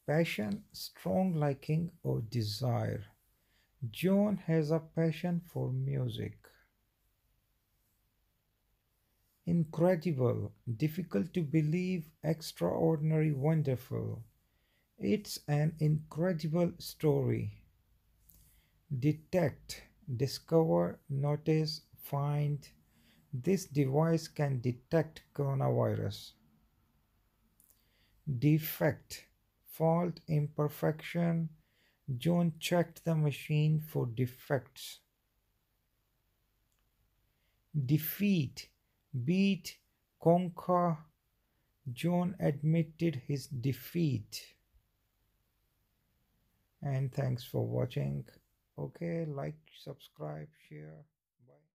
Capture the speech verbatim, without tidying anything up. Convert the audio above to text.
Passion, strong liking, or desire. John has a passion for music. Incredible, difficult to believe, extraordinary, wonderful. It's an incredible story. Detect, discover, notice, find. This device can detect coronavirus. Defect, fault, imperfection. John checked the machine for defects. Defeat, beat, conquer. John admitted his defeat. And thanks for watching. Okay, like, subscribe, share.